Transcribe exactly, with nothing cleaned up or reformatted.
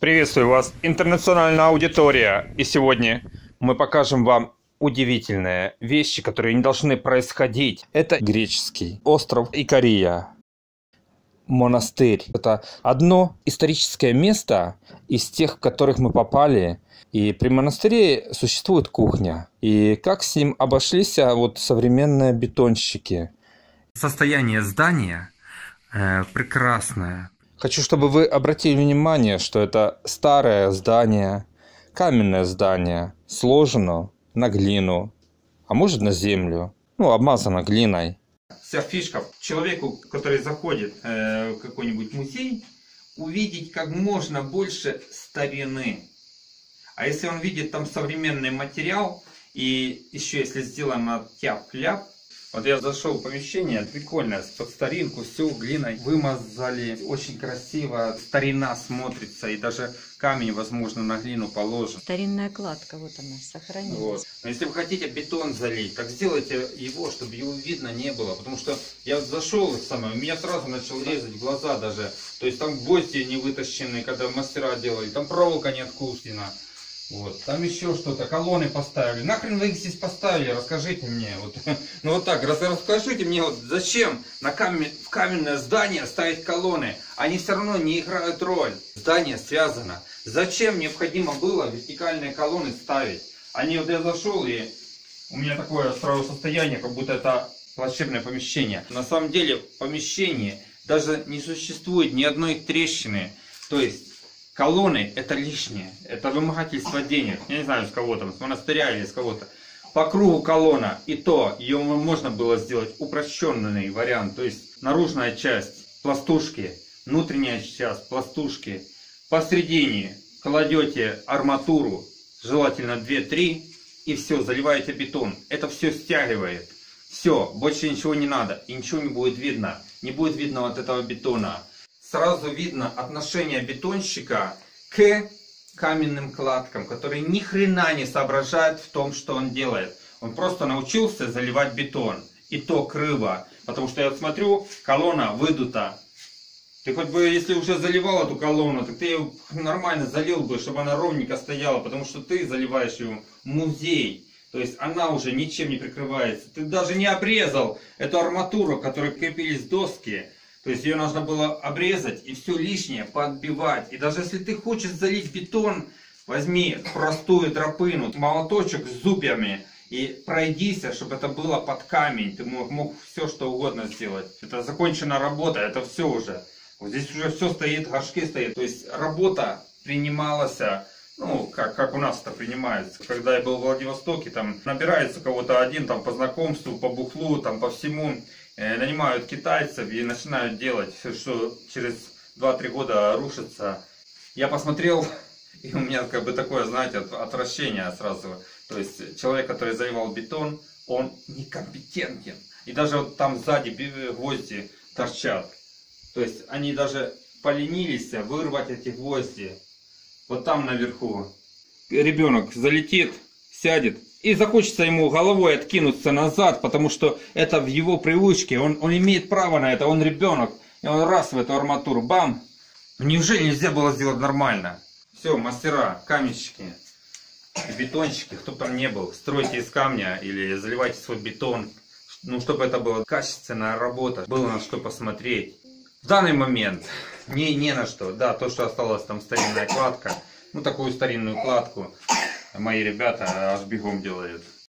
Приветствую вас, интернациональная аудитория, и сегодня мы покажем вам удивительные вещи, которые не должны происходить. Это греческий остров Икария, монастырь. Это одно историческое место из тех, в которых мы попали. И при монастыре существует кухня. И как с ним обошлись вот современные бетонщики. Состояние здания э, прекрасное. Хочу, чтобы вы обратили внимание, что это старое здание, каменное здание, сложено на глину, а может на землю, ну, обмазано глиной. Вся фишка человеку, который заходит э, в какой-нибудь музей, увидеть как можно больше старины. А если он видит там современный материал, и еще если сделано тяп-ляп. Вот я зашел в помещение, прикольно, под старинку, все глиной вымазали, очень красиво, старина смотрится, и даже камень, возможно, на глину положен. Старинная кладка, вот она, сохранилась. Вот. Но если вы хотите бетон залить, так сделайте его, чтобы его видно не было, потому что я зашел, самое, меня сразу начал резать глаза даже, то есть там гвозди не вытащены, когда мастера делали, там проволока не откусена. Вот. Там еще что-то, колонны поставили. Нахрен вы их здесь поставили, расскажите мне. Вот. Ну вот так, расскажите мне, вот, зачем на камень, в каменное здание ставить колонны? Они все равно не играют роль. Здание связано. Зачем необходимо было вертикальные колонны ставить? Они, вот я зашел, и у меня такое сразу состояние, как будто это плачебное помещение. На самом деле в помещении даже не существует ни одной трещины. То есть колонны это лишнее, это вымогательство денег, я не знаю с кого там, с монастыря или с кого-то. По кругу колонна, и то ее можно было сделать упрощенный вариант, то есть наружная часть пластушки, внутренняя часть пластушки. Посередине кладете арматуру, желательно две-три, и все, заливаете бетон. Это все стягивает. Все, больше ничего не надо, и ничего не будет видно, не будет видно вот этого бетона. Сразу видно отношение бетонщика к каменным кладкам, которые ни хрена не соображают в том, что он делает. Он просто научился заливать бетон. И то криво. Потому что я смотрю, колонна выдута. Ты хоть бы, если уже заливал эту колонну, так ты ее нормально залил бы, чтобы она ровненько стояла. Потому что ты заливаешь ее в музей. То есть она уже ничем не прикрывается. Ты даже не обрезал эту арматуру, к которой крепились доски. То есть ее нужно было обрезать и все лишнее подбивать. И даже если ты хочешь залить бетон, возьми простую тропину, молоточек с зубьями и пройдись, чтобы это было под камень. Ты мог, мог все что угодно сделать. Это закончена работа, это все уже. Вот здесь уже все стоит, горшки стоят. То есть работа принималась, ну, как, как у нас это принимается. Когда я был в Владивостоке, там набирается кого-то один там по знакомству, по бухлу, там по всему. Нанимают китайцев и начинают делать, что через два-три года рушится. Я посмотрел, и у меня как бы такое, знаете, отвращение сразу. То есть человек, который заливал бетон, он некомпетентен. И даже вот там сзади гвозди торчат. То есть они даже поленились вырвать эти гвозди. Вот там наверху. Ребенок залетит, сядет. И захочется ему головой откинуться назад, потому что это в его привычке. Он, он имеет право на это, он ребенок. И он раз в эту арматуру, бам! Неужели нельзя было сделать нормально? Все, мастера, каменщики, бетонщики, кто бы там ни был, стройте из камня или заливайте свой бетон. Ну, чтобы это была качественная работа, было на что посмотреть. В данный момент не, не на что. Да, то, что осталось там старинная кладка. Ну, такую старинную кладку мои ребята аж бегом делают.